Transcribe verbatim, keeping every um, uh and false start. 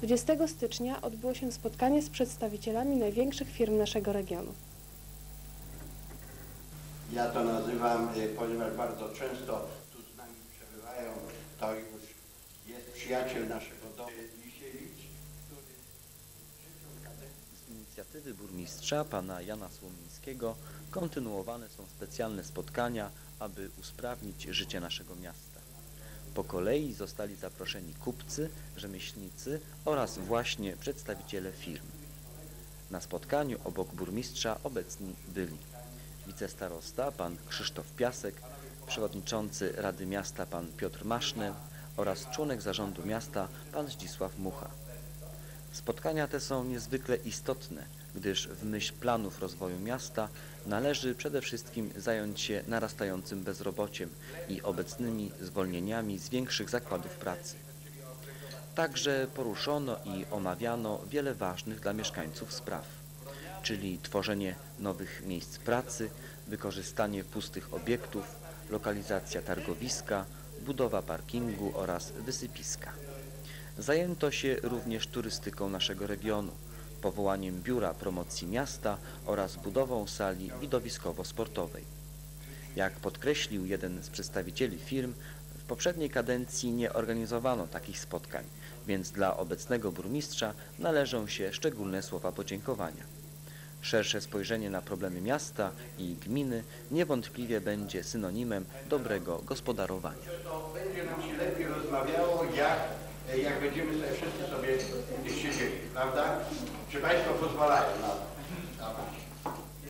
dwudziestego stycznia odbyło się spotkanie z przedstawicielami największych firm naszego regionu. Ja to nazywam, ponieważ bardzo często tu z nami przebywają, to już jest przyjaciel naszego domu, Lisiewicz, który trzecią kadencję. Z inicjatywy burmistrza pana Jana Słomińskiego kontynuowane są specjalne spotkania, aby usprawnić życie naszego miasta. Po kolei zostali zaproszeni kupcy, rzemieślnicy oraz właśnie przedstawiciele firm. Na spotkaniu obok burmistrza obecni byli wicestarosta pan Krzysztof Piasek, przewodniczący Rady Miasta pan Piotr Maszny oraz członek zarządu miasta pan Zdzisław Mucha. Spotkania te są niezwykle istotne, gdyż w myśl planów rozwoju miasta należy przede wszystkim zająć się narastającym bezrobociem i obecnymi zwolnieniami z większych zakładów pracy. Także poruszono i omawiano wiele ważnych dla mieszkańców spraw, czyli tworzenie nowych miejsc pracy, wykorzystanie pustych obiektów, lokalizacja targowiska, budowa parkingu oraz wysypiska. Zajęto się również turystyką naszego regionu, powołaniem biura promocji miasta oraz budową sali widowiskowo-sportowej. Jak podkreślił jeden z przedstawicieli firm, w poprzedniej kadencji nie organizowano takich spotkań, więc dla obecnego burmistrza należą się szczególne słowa podziękowania. Szersze spojrzenie na problemy miasta i gminy niewątpliwie będzie synonimem dobrego gospodarowania. To będzie nam się lepiej rozmawiało, jak, jak będziemy sobie wszyscy sobie siedzieli, prawda? Czy Państwo pozwalają na to?